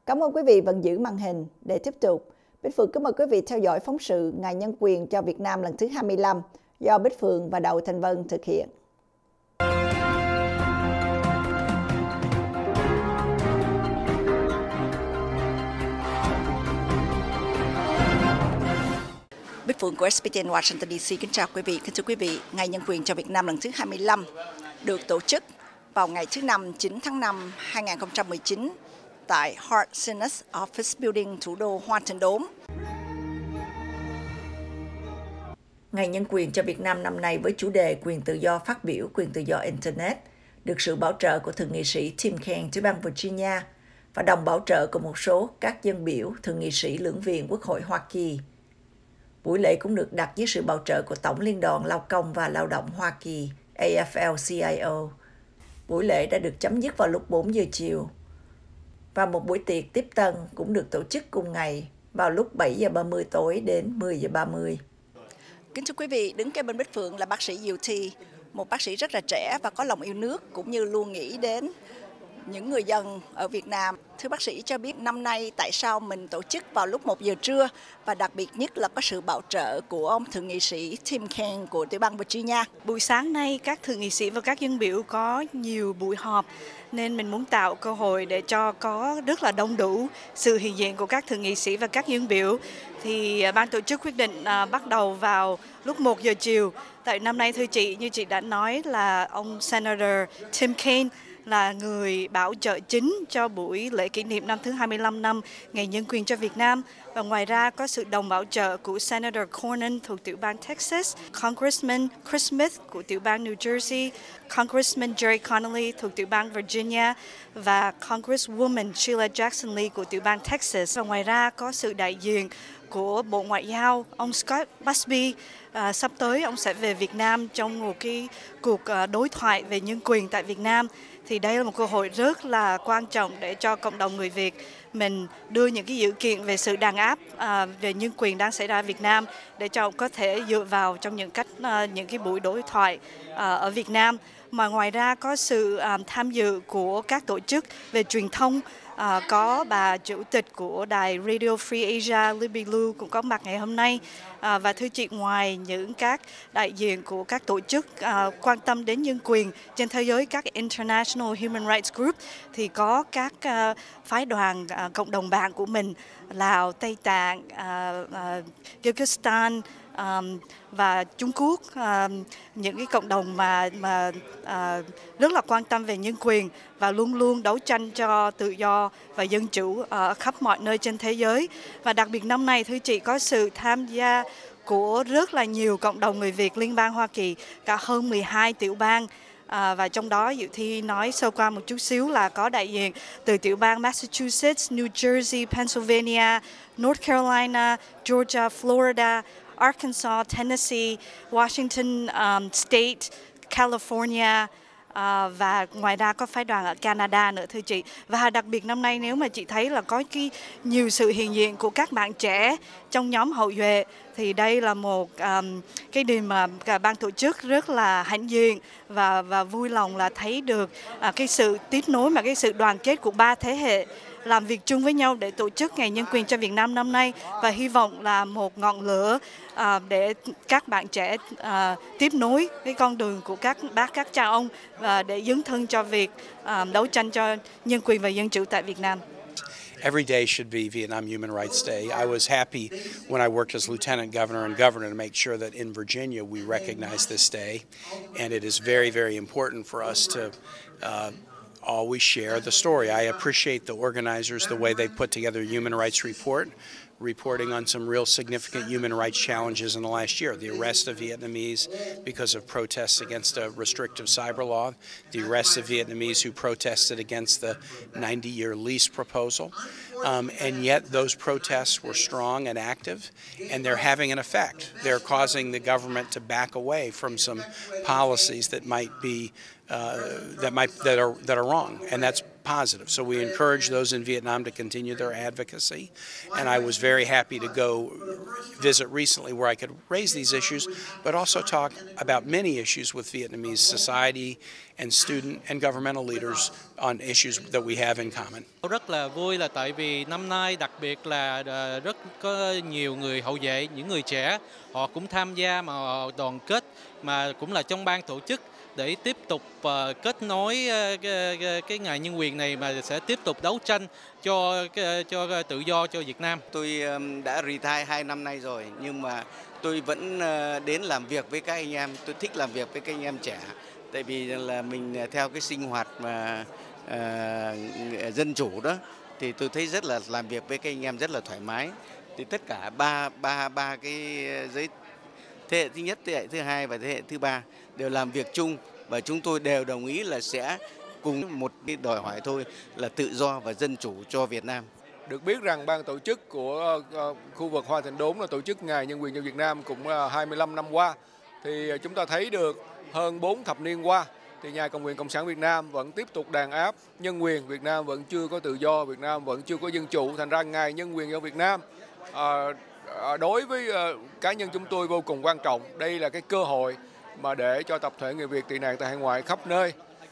Cảm ơn quý vị vẫn giữ màn hình. Để tiếp tục, Bích Phượng kính mời quý vị theo dõi phóng sự Ngày Nhân quyền cho Việt Nam lần thứ 25 do Bích Phượng và Đậu Thành Vân thực hiện. Bích Phượng của SBTN Washington DC kính chào quý vị. Kính thưa quý vị, Ngày Nhân quyền cho Việt Nam lần thứ 25 được tổ chức vào ngày thứ Năm 9 tháng 5 2019 tại Hart Synod Office Building, thủ đô Washington Đốm. Ngày Nhân quyền cho Việt Nam năm nay với chủ đề quyền tự do phát biểu, quyền tự do Internet được sự bảo trợ của Thượng nghị sĩ Tim Kaine từ bang Virginia và đồng bảo trợ của một số các dân biểu Thượng nghị sĩ lưỡng viện Quốc hội Hoa Kỳ. Buổi lễ cũng được đặt dưới sự bảo trợ của Tổng Liên đoàn Lao công và Lao động Hoa Kỳ AFL-CIO. Buổi lễ đã được chấm dứt vào lúc 4 giờ chiều và một buổi tiệc tiếp tân cũng được tổ chức cùng ngày vào lúc 7 giờ 30 tối đến 10 giờ 30. Kính thưa quý vị, đứng kế bên Bích Phượng là bác sĩ Diệu Thi, một bác sĩ rất là trẻ và có lòng yêu nước cũng như luôn nghĩ đến những người dân ở Việt Nam. Thưa bác sĩ cho biết năm nay tại sao mình tổ chức vào lúc 1 giờ trưa và đặc biệt nhất là có sự bảo trợ của ông Thượng nghị sĩ Tim Kaine của tiểu bang Virginia. Buổi sáng nay các thượng nghị sĩ và các dân biểu có nhiều buổi họp nên mình muốn tạo cơ hội để cho có rất là đông đủ sự hiện diện của các thượng nghị sĩ và các dân biểu. Thì ban tổ chức quyết định bắt đầu vào lúc 1 giờ chiều. Tại năm nay thưa chị, như chị đã nói là ông Senator Tim Kaine là người bảo trợ chính cho buổi lễ kỷ niệm năm thứ 25 năm Ngày Nhân quyền cho Việt Nam. Và ngoài ra có sự đồng bảo trợ của Senator Cornyn thuộc tiểu bang Texas, Congressman Chris Smith của tiểu bang New Jersey, Congressman Jerry Connolly thuộc tiểu bang Virginia và Congresswoman Sheila Jackson Lee của tiểu bang Texas. Và ngoài ra có sự đại diện của Bộ Ngoại giao, ông Scott Busby. Sắp tới ông sẽ về Việt Nam trong một cái cuộc đối thoại về nhân quyền tại Việt Nam. Thì đây là một cơ hội rất là quan trọng để cho cộng đồng người Việt mình đưa những cái dữ kiện về sự đàn áp về nhân quyền đang xảy ra ở Việt Nam để cho có thể dựa vào trong những cái buổi đối thoại ở Việt Nam. Mà ngoài ra có sự tham dự của các tổ chức về truyền thông, có bà chủ tịch của đài Radio Free Asia Libby Lu cũng có mặt ngày hôm nay. Và thưa chị, ngoài những các đại diện của các tổ chức quan tâm đến nhân quyền trên thế giới, các International Human Rights Group, thì có các phái đoàn cộng đồng bạn của mình, Lào, Tây Tạng, Kyrgyzstan và Trung Quốc, những cái cộng đồng mà rất là quan tâm về nhân quyền và luôn luôn đấu tranh cho tự do và dân chủ ở khắp mọi nơi trên thế giới. Và đặc biệt năm nay thưa chị có sự tham gia của rất là nhiều cộng đồng người Việt Liên bang Hoa Kỳ, cả hơn 12 tiểu bang. Và trong đó Diệu Thi nói sơ qua một chút xíu là có đại diện từ tiểu bang Massachusetts, New Jersey, Pennsylvania, North Carolina, Georgia, Florida, Arkansas, Tennessee, Washington State, California, và ngoài ra có phái đoàn ở Canada nữa thưa chị. Và đặc biệt năm nay nếu mà chị thấy là có nhiều sự hiện diện của các bạn trẻ trong nhóm hậu duệ, thì đây là một cái điều mà cả ban tổ chức rất là hãnh diện và vui lòng là thấy được cái sự tiếp nối mà cái sự đoàn kết của 3 thế hệ làm việc chung với nhau để tổ chức Ngày Nhân quyền cho Việt Nam năm nay, và hy vọng là một ngọn lửa để các bạn trẻ tiếp nối cái con đường của các bác, các cha ông và để dấn thân cho việc đấu tranh cho nhân quyền và dân chủ tại Việt Nam. Every day should be Vietnam Human Rights Day. I was happy when I worked as lieutenant governor and governor to make sure that in Virginia we recognize this day, and it is very, very important for us to always share the story. I appreciate the organizers, the way they put together a human rights report, reporting on some real significant human rights challenges in the last year. The arrest of Vietnamese because of protests against a restrictive cyber law, the arrest of Vietnamese who protested against the 90-year lease proposal. And yet those protests were strong and active, and they're having an effect. They're causing the government to back away from some policies that might be that are wrong, and that's positive. So we encourage those in Vietnam to continue their advocacy. And I was very happy to go visit recently where I could raise these issues, but also talk about many issues with Vietnamese society and student and governmental leaders on issues that we have in common. Rất là vui là tại vì năm nay đặc biệt là rất có nhiều người hậu vệ, những người trẻ, họ cũng tham gia mà họ đoàn kết mà cũng là trong ban tổ chức để tiếp tục kết nối cái ngày nhân quyền này mà sẽ tiếp tục đấu tranh cho tự do cho Việt Nam. Tôi đã retire 2 năm nay rồi nhưng mà tôi vẫn đến làm việc với các anh em. Tôi thích làm việc với các anh em trẻ. Tại vì là mình theo cái sinh hoạt mà dân chủ đó thì tôi thấy rất là làm việc với các anh em rất là thoải mái. Thì tất cả ba cái thế hệ thứ nhất, thế hệ thứ hai và thế hệ thứ ba đều làm việc chung và chúng tôi đều đồng ý là sẽ cùng một cái đòi hỏi thôi là tự do và dân chủ cho Việt Nam. Được biết rằng ban tổ chức của khu vực Hoa Thịnh Đốn là tổ chức Ngày Nhân quyền cho Việt Nam cũng 25 năm qua. Thì chúng ta thấy được hơn 4 thập niên qua thì Nhà Cầm quyền Cộng sản Việt Nam vẫn tiếp tục đàn áp nhân quyền, Việt Nam vẫn chưa có tự do, Việt Nam vẫn chưa có dân chủ. Thành ra Ngày Nhân quyền cho Việt Nam đối với cá nhân chúng tôi vô cùng quan trọng. Đây là cái cơ hội mà để cho tập thể người Việt tị nạn tại hải ngoại khắp nơi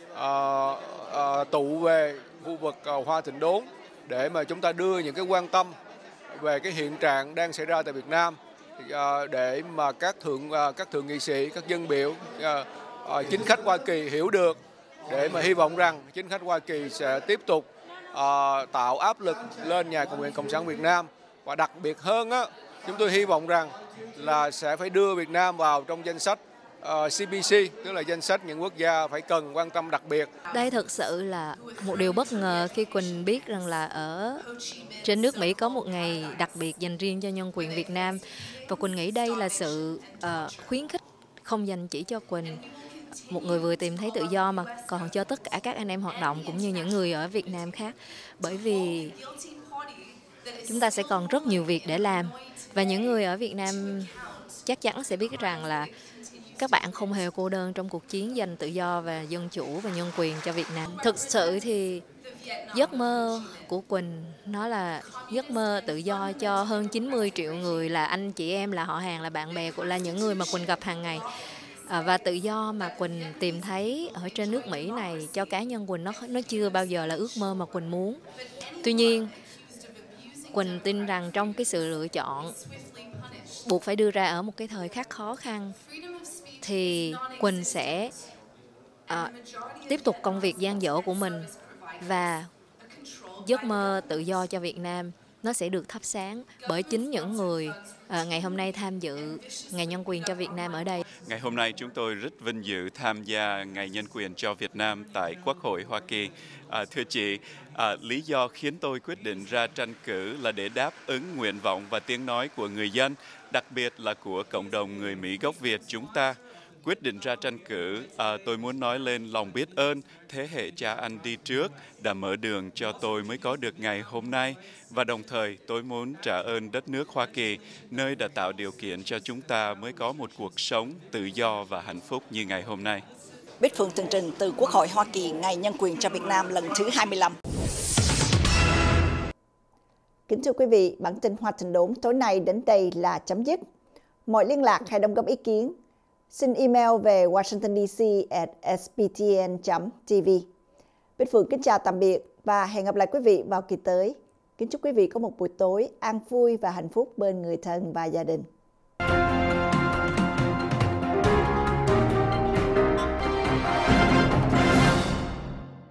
tụ về khu vực Hoa Thịnh Đốn để mà chúng ta đưa những cái quan tâm về cái hiện trạng đang xảy ra tại Việt Nam để mà các thượng nghị sĩ, các dân biểu, chính khách Hoa Kỳ hiểu được, để mà hy vọng rằng chính khách Hoa Kỳ sẽ tiếp tục tạo áp lực lên Nhà Cầm quyền Cộng sản Việt Nam, và đặc biệt hơn á, chúng tôi hy vọng rằng là sẽ phải đưa Việt Nam vào trong danh sách CPC, tức là danh sách những quốc gia phải cần quan tâm đặc biệt. Đây thực sự là một điều bất ngờ khi Quỳnh biết rằng là ở trên nước Mỹ có một ngày đặc biệt dành riêng cho nhân quyền Việt Nam. Và Quỳnh nghĩ đây là sự khuyến khích không dành chỉ cho Quỳnh, một người vừa tìm thấy tự do, mà còn cho tất cả các anh em hoạt động cũng như những người ở Việt Nam khác. Bởi vì chúng ta sẽ còn rất nhiều việc để làm. Và những người ở Việt Nam chắc chắn sẽ biết rằng là các bạn không hề cô đơn trong cuộc chiến giành tự do và dân chủ và nhân quyền cho Việt Nam. Thực sự thì giấc mơ của Quỳnh nó là giấc mơ tự do cho hơn 90 triệu người, là anh chị em, là họ hàng, là bạn bè, là những người mà Quỳnh gặp hàng ngày. Và tự do mà Quỳnh tìm thấy ở trên nước Mỹ này cho cá nhân Quỳnh nó chưa bao giờ là ước mơ mà Quỳnh muốn. Tuy nhiên, Quỳnh tin rằng trong cái sự lựa chọn buộc phải đưa ra ở một cái thời khắc khó khăn thì Quỳnh sẽ tiếp tục công việc dang dở của mình, và giấc mơ tự do cho Việt Nam nó sẽ được thắp sáng bởi chính những người ngày hôm nay tham dự Ngày Nhân quyền cho Việt Nam ở đây. Ngày hôm nay chúng tôi rất vinh dự tham gia Ngày Nhân quyền cho Việt Nam tại Quốc hội Hoa Kỳ. Thưa chị, lý do khiến tôi quyết định ra tranh cử là để đáp ứng nguyện vọng và tiếng nói của người dân, đặc biệt là của cộng đồng người Mỹ gốc Việt chúng ta. Quyết định ra tranh cử, tôi muốn nói lên lòng biết ơn thế hệ cha anh đi trước đã mở đường cho tôi mới có được ngày hôm nay. Và đồng thời tôi muốn trả ơn đất nước Hoa Kỳ, nơi đã tạo điều kiện cho chúng ta mới có một cuộc sống tự do và hạnh phúc như ngày hôm nay. Bích Phượng tường trình từ Quốc hội Hoa Kỳ Ngày Nhân quyền cho Việt Nam lần thứ 25. Kính thưa quý vị, bản tin Hoa Thịnh Đốn tối nay đến đây là chấm dứt. Mọi liên lạc hay đóng góp ý kiến, xin email về washingtondc@sptn.tv. Bích Phượng kính chào tạm biệt và hẹn gặp lại quý vị vào kỳ tới. Kính chúc quý vị có một buổi tối an vui và hạnh phúc bên người thân và gia đình.